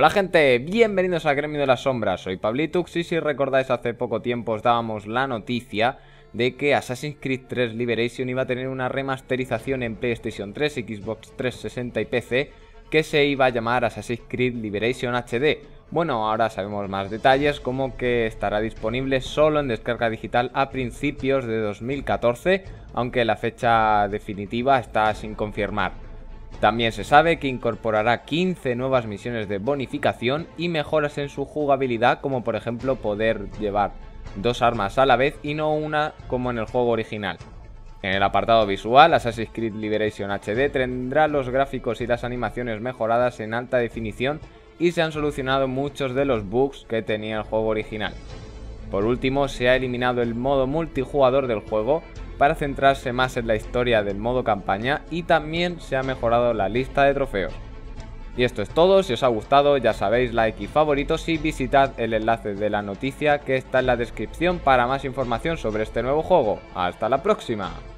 Hola gente, bienvenidos al Gremio de las Sombras, soy Pablitux y si recordáis hace poco tiempo os dábamos la noticia de que Assassin's Creed 3 Liberation iba a tener una remasterización en PlayStation 3, Xbox 360 y PC que se iba a llamar Assassin's Creed Liberation HD. Bueno, ahora sabemos más detalles, como que estará disponible solo en descarga digital a principios de 2014, aunque la fecha definitiva está sin confirmar. También se sabe que incorporará 15 nuevas misiones de bonificación y mejoras en su jugabilidad, como por ejemplo poder llevar dos armas a la vez y no una como en el juego original. En el apartado visual, Assassin's Creed Liberation HD tendrá los gráficos y las animaciones mejoradas en alta definición y se han solucionado muchos de los bugs que tenía el juego original. Por último, se ha eliminado el modo multijugador del juego para centrarse más en la historia del modo campaña y también se ha mejorado la lista de trofeos. Y esto es todo, si os ha gustado ya sabéis, like y favoritos y visitad el enlace de la noticia que está en la descripción para más información sobre este nuevo juego. ¡Hasta la próxima!